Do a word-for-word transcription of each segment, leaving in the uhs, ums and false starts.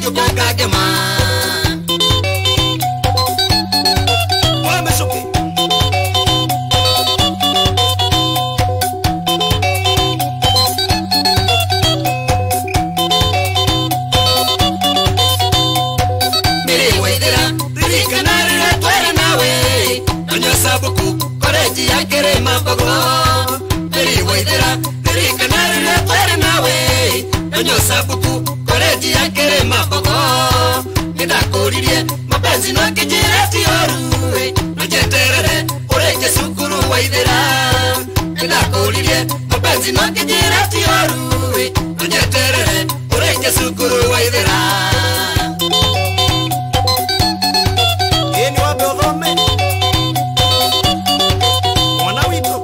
chupaka kema Wame suki Miri waithera Ririka narira twere nawe Nonyo sabuku Koreji ya kere mabago Miri waithera Ririka narira twere nawe Nonyo sabuku Koreji ya kere mabago Nida kuririe Mapenzi no kijireti oruwe Nojeterere Ureje sukuru waithera Nida kuririe Mapenzi no kijireti oruwe Nojeterere Ureje sukuru waithera Yeni wabe odhome Mwana wito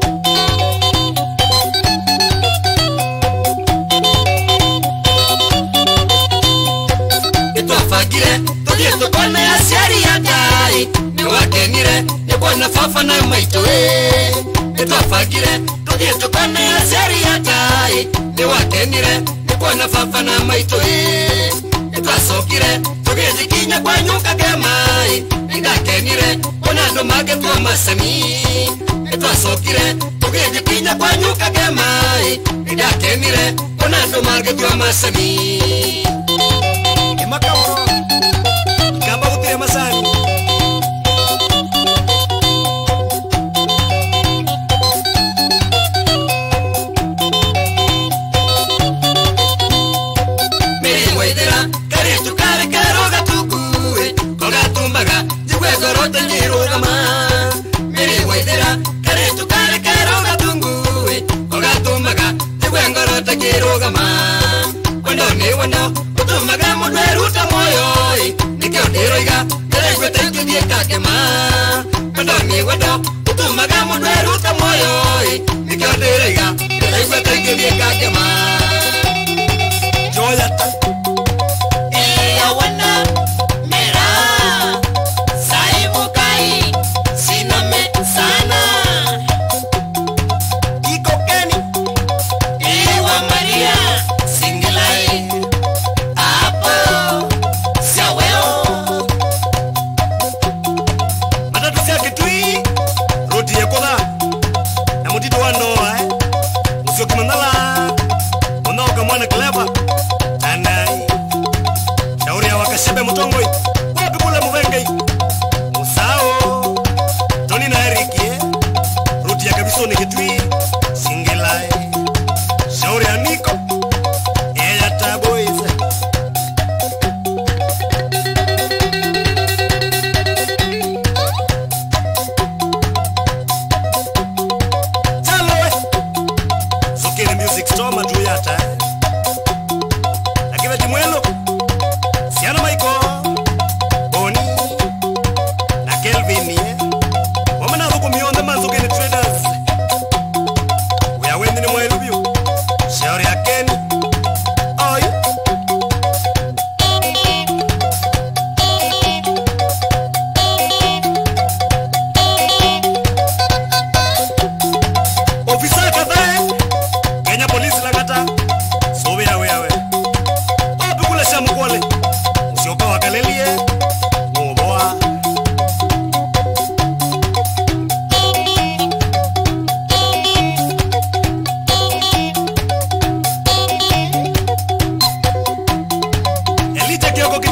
Itwafagire Tudie tukone ya siari ya kai Niwakenire Nikwana fafa na maitoe Itwafagire Tudie tukone ya siari ya kai Niwakenire Nikwana fafa na maitoe Itwasokire Tugie jikinya kwa nyuka kemai Nigakenire Onando mage tuwa masami Itwasokire Tugie jikinya kwa nyuka kemai Nigakenire Onando mage tuwa masami Makaworo Kamba utire masani Miri waithera Kare tukare karoga tukue Koga tumbaga Jigwe gorote njiruga ma Miri waithera Kare tukare karoga tungue Koga tumbaga Jigwe gorote njiruga ma Wando ni wando Utumaga mudweruta moyo Nikyo niroiga Neregwe tenju die kakema Wando ni wando Utumaga mudweruta moyo Nikyo niroiga Neregwe tenju die kakema Joya ta Iya wana Mera Saibu kai Siname sana Iko keni Iwa Maria Singelai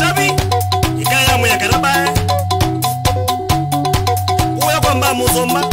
Musoma